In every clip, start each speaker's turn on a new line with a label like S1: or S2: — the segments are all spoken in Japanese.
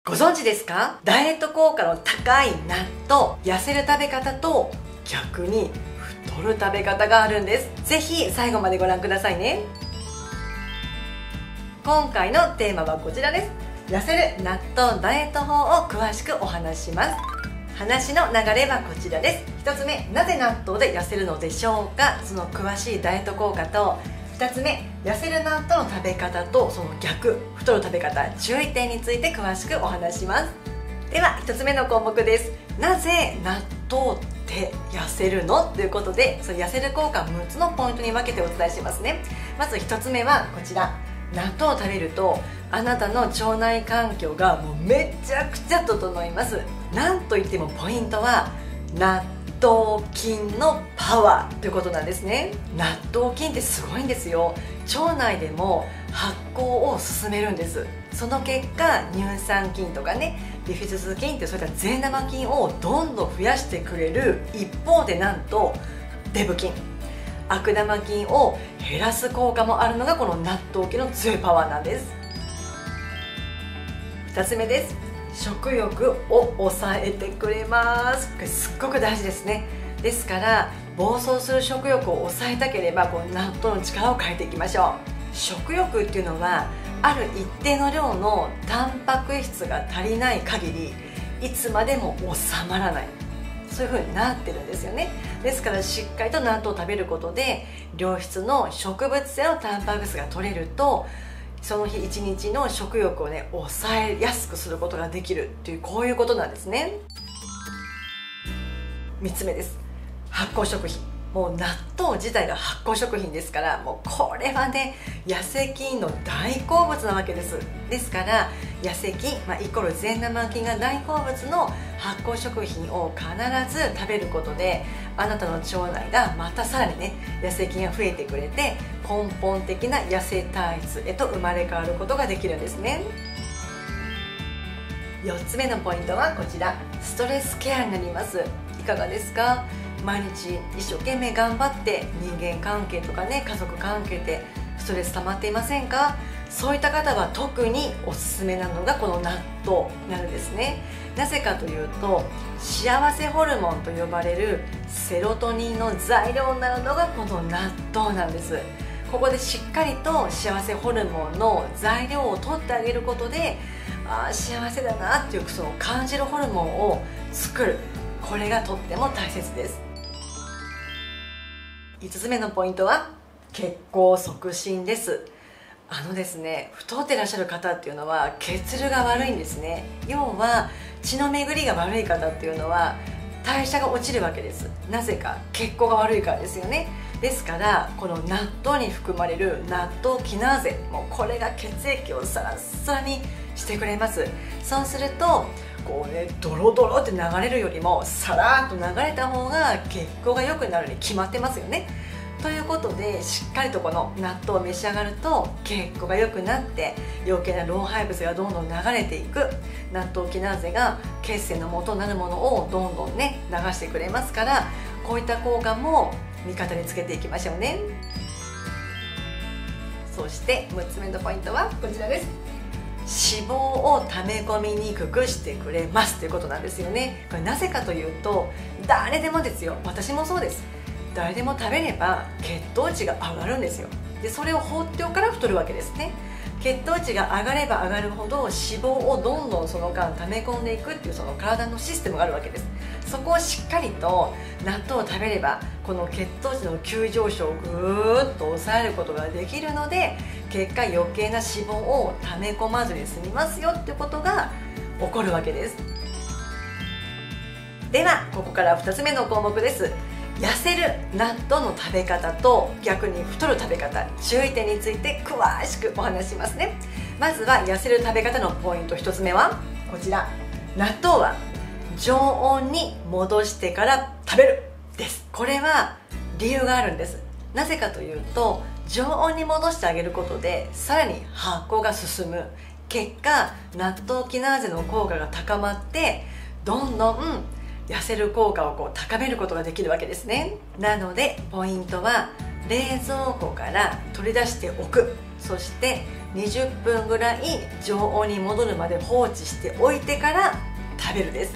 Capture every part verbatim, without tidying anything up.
S1: ご存知ですか？ダイエット効果の高い納豆、痩せる食べ方と逆に太る食べ方があるんです。ぜひ最後までご覧くださいね。今回のテーマはこちらです。痩せる納豆ダイエット法を詳しくお話しします。話の流れはこちらです。ひとつめ、なぜ納豆で痩せるのでしょうか。その詳しいダイエット効果と、ふたつめ、痩せる納豆の食べ方とその逆、太る食べ方、注意点について詳しくお話しします。ではひとつめの項目です。なぜ納豆って痩せるのということで、その痩せる効果むっつのポイントに分けてお伝えしますね。まずひとつめはこちら。納豆を食べるとあなたの腸内環境がもうめちゃくちゃ整います。なんといってもポイントは納豆菌のパワーということなんですね。納豆菌ってすごいんですよ。腸内でも発酵を進めるんです。その結果乳酸菌とかね、ビフィズス菌ってそういった善玉菌をどんどん増やしてくれる一方で、なんとデブ菌、悪玉菌を減らす効果もあるのがこの納豆菌の強いパワーなんです。ふたつめです。食欲を抑えてくれます。これすっごく大事ですね。ですから暴走する食欲を抑えたければこの納豆の力を変えていきましょう。食欲っていうのはある一定の量のタンパク質が足りない限りいつまでも収まらない、そういう風になってるんですよね。ですからしっかりと納豆を食べることで良質の植物性のタンパク質が取れると、その日一日の食欲をね抑えやすくすることができるっていう、こういうことなんですね。みっつめです。発酵食品。もう納豆自体が発酵食品ですから、もうこれはね痩せ菌の大好物なわけです。ですから痩せ菌、まあ、イコール善玉菌が大好物の発酵食品を必ず食べることで、あなたの腸内がまたさらにね痩せ菌が増えてくれて、根本的な痩せ体質へと生まれ変わることができるんですね。よっつめのポイントはこちら。ストレスケアになります。いかがですか？毎日一生懸命頑張って人間関係とかね、家族関係でストレス溜まっていませんか？そういった方は特におすすめなのがこの納豆になるんですね。なぜかというと、幸せホルモンと呼ばれるセロトニンの材料になるのがこの納豆なんです。ここでしっかりと幸せホルモンの材料を取ってあげることで、ああ幸せだなっていうその感じるホルモンを作る、これがとっても大切です。いつつめのポイントは血行促進です。あのですね、太ってらっしゃる方っていうのは血流が悪いんですね。要は血の巡りが悪い方っていうのは代謝が落ちるわけです。なぜか血行が悪いからですよね。ですからこの納豆に含まれる納豆キナーゼ、もうこれが血液をサラッサラにしてくれます。そうするとこうね、ドロドロって流れるよりもさらっと流れた方が血行が良くなるに決まってますよね。ということでしっかりとこの納豆を召し上がると血行が良くなって、余計な老廃物がどんどん流れていく。納豆キナーゼが血栓の元になるものをどんどんね流してくれますから、こういった効果も味方につけていきましょうね。そしてむっつめのポイントはこちらです。脂肪を溜め込みにくくしてくれますということなんですよね。これなぜかというと、誰でもですよ、私もそうです。誰でも食べれば血糖値が上がるんですよ。でそれを放っておくから太るわけですね。血糖値が上がれば上がるほど脂肪をどんどんその間溜め込んでいくっていうその体のシステムがあるわけです。そこをしっかりと納豆を食べればこの血糖値の急上昇をぐーっと抑えることができるので、結果余計な脂肪を溜め込まずに済みますよっていうことが起こるわけです。ではここからふたつめの項目です。痩せる納豆の食べ方と逆に太る食べ方、注意点について詳しくお話ししますね。まずは痩せる食べ方のポイントひとつめはこちら。納豆は常温に戻してから食べるです。これは理由があるんです。なぜかというと、常温に戻してあげることでさらに発酵が進む。結果納豆キナーゼの効果が高まって、どんどん痩せる効果をこう高めることができるわけですね。なのでポイントは冷蔵庫から取り出しておく。そしてにじゅっぷんぐらい常温に戻るまで放置しておいてから食べるです。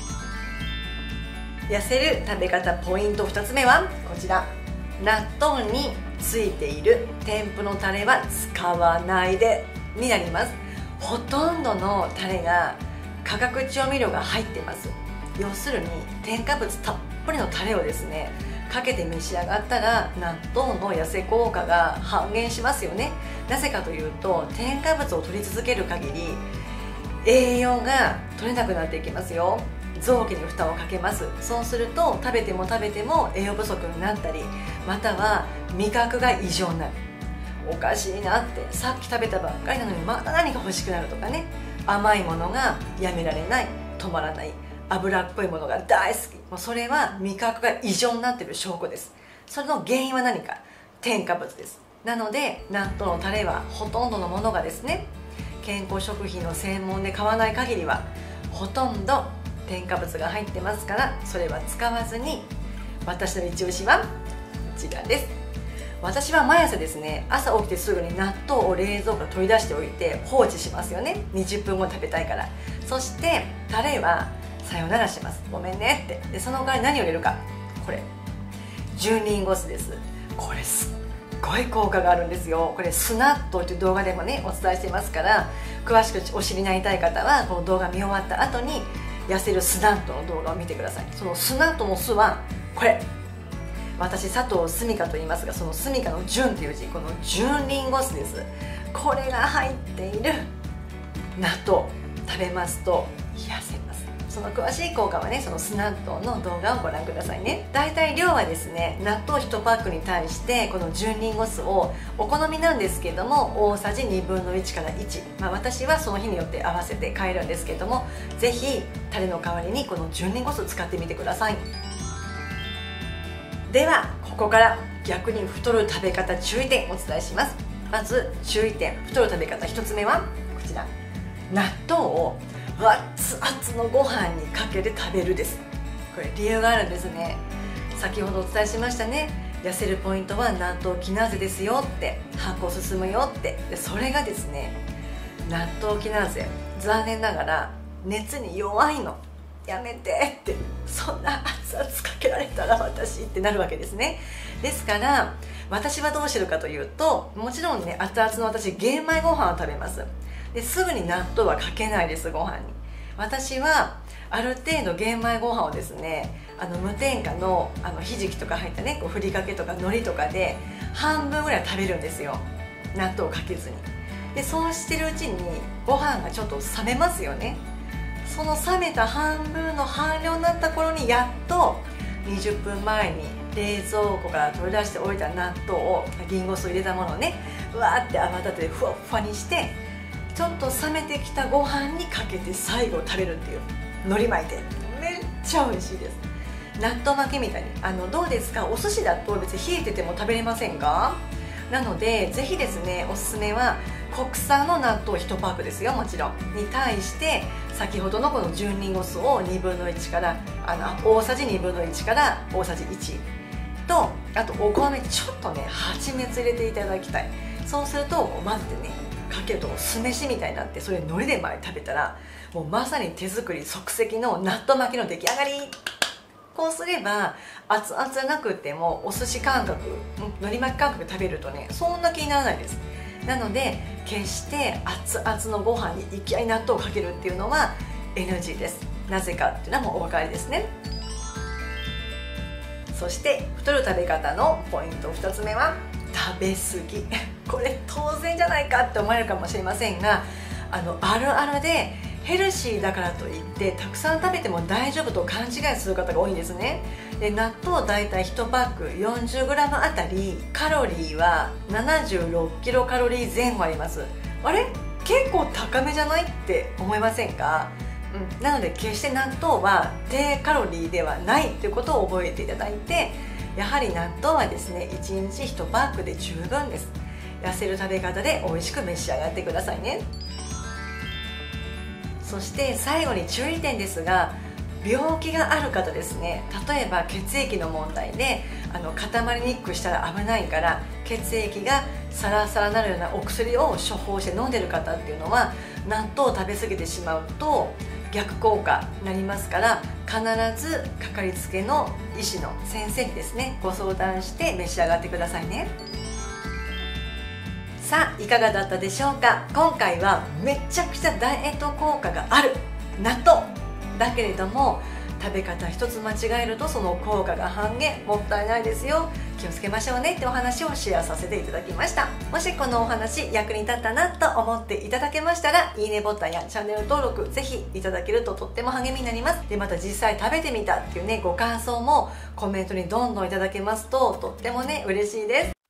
S1: 痩せる食べ方ポイントふたつめはこちら。納豆についている添付のタレは使わないでになります。ほとんどのタレが化学調味料が入っています。要するに添加物たっぷりのタレをですねかけて召し上がったら納豆の痩せ効果が半減しますよね。なぜかというと添加物を取り続ける限り栄養が取れなくなっていきますよ。臓器に負担をかけます。そうすると食べても食べても栄養不足になったり、または味覚が異常になる。おかしいなって、さっき食べたばっかりなのにまた何か欲しくなるとかね、甘いものがやめられない、止まらない、脂っぽいものが大好き、もうそれは味覚が異常になっている証拠です。それの原因は何か、添加物です。なので納豆のタレはほとんどのものがですね、健康食品の専門で買わない限りはほとんど添加物が入ってますから、それは使わずに、私の一押しはこちらです。私は毎朝ですね、朝起きてすぐに納豆を冷蔵庫から取り出しておいて放置しますよね。にじゅっぷんごに食べたいから。そしてタレはさよならします。ごめんねって。でその代わり何を入れるか、これじゅうリンゴ酢です。これすっごい効果があるんですよ。これ酢納豆という動画でもねお伝えしてますから、詳しくお知りになりたい方はこの動画見終わった後に痩せる酢納豆の動画を見てください。その酢納豆の酢はこれ、私佐藤すみかと言いますが、そのすみかの純という字、この純リンゴ酢です。これが入っている納豆食べますと癒せます。その詳しい効果はね、その酢納豆の動画をご覧くださいね。だいたい量はですね、納豆いちパックに対してこの純リンゴ酢をお好みなんですけども大さじにぶんのいちからいち、まあ、私はその日によって合わせて変えるんですけども、ぜひタレの代わりにこの純リンゴ酢使ってみてください。ではここから逆に太る食べ方注意点お伝えします。まず注意点、太る食べ方ひとつめはこちら。納豆を熱々のご飯にかけて食べるです。これ理由があるんですね。先ほどお伝えしましたね。痩せるポイントは納豆キナーゼですよって、発酵進むよって。でそれがですね、納豆キナーゼ残念ながら熱に弱いの。やめてって、そんな熱々かけられたら私ってなるわけですね。ですから私はどうしてるかというと、もちろんね熱々の私玄米ご飯を食べます。ですぐに納豆はかけないです。ご飯に私はある程度玄米ご飯をですね、あの無添加のあのひじきとか入ったねこうふりかけとか海苔とかで半分ぐらい食べるんですよ、納豆をかけずに。でそうしてるうちにご飯がちょっと冷めますよね。その冷めた半分の半量になった頃にやっとにじゅっぷんまえに冷蔵庫から取り出しておいた納豆をリンゴ酢を入れたものをねうわーって泡立ててふわっふわにして、ちょっと冷めてきたご飯にかけて最後食べるっていう、海苔巻いてめっちゃ美味しいです。納豆巻きみたいに、あのどうですか、お寿司だと別に冷えてても食べれませんか。なのでぜひですね、おすすめは国産の納豆いちパックですよ、もちろんに対して先ほどのこの純リンゴ酢をにぶんのいちからあの大さじにぶんのいちから大さじいちと、あとお米ちょっとね蜂蜜入れていただきたい。そうすると混ぜてねかけると酢飯みたいになって、それ海苔で巻いて食べたらもうまさに手作り即席の納豆巻きの出来上がり。こうすれば熱々じゃなくてもお寿司感覚、海苔巻き感覚で食べるとねそんな気にならないです。なので決して熱々のご飯にいきなり納豆をかけるっていうのは エヌジー です。なぜかっていうのはもうお分かりですね。そして太る食べ方のポイントふたつめは食べ過ぎ。これ当然じゃないかって思われるかもしれませんが、あのあるあるでヘルシーだからといってたくさん食べても大丈夫と勘違いする方が多いんですね。で納豆だいたいいちパック よんじゅうグラム あたりカロリーはななじゅうろくキロカロリー前後あります。あれ結構高めじゃないって思いませんか。うん、なので決して納豆は低カロリーではないということを覚えていただいて、やはり納豆はですねいちにちいちパックで十分です。痩せる食べ方で美味しく召し上がってくださいね。そして最後に注意点ですが、 病気がある方ですね、例えば血液の問題であの固まりにくくしたら危ないから血液がサラサラになるようなお薬を処方して飲んでる方っていうのは、納豆を食べ過ぎてしまうと逆効果になりますから、必ずかかりつけの医師の先生にですねご相談して召し上がってくださいね。さあいかがだったでしょうか。今回はめちゃくちゃダイエット効果がある納豆だけれども、食べ方一つ間違えるとその効果が半減、もったいないですよ。気をつけましょうねってお話をシェアさせていただきました。もしこのお話役に立ったなと思っていただけましたら、いいねボタンやチャンネル登録ぜひいただけるととっても励みになります。でまた実際食べてみたっていうねご感想もコメントにどんどんいただけますととってもね嬉しいです。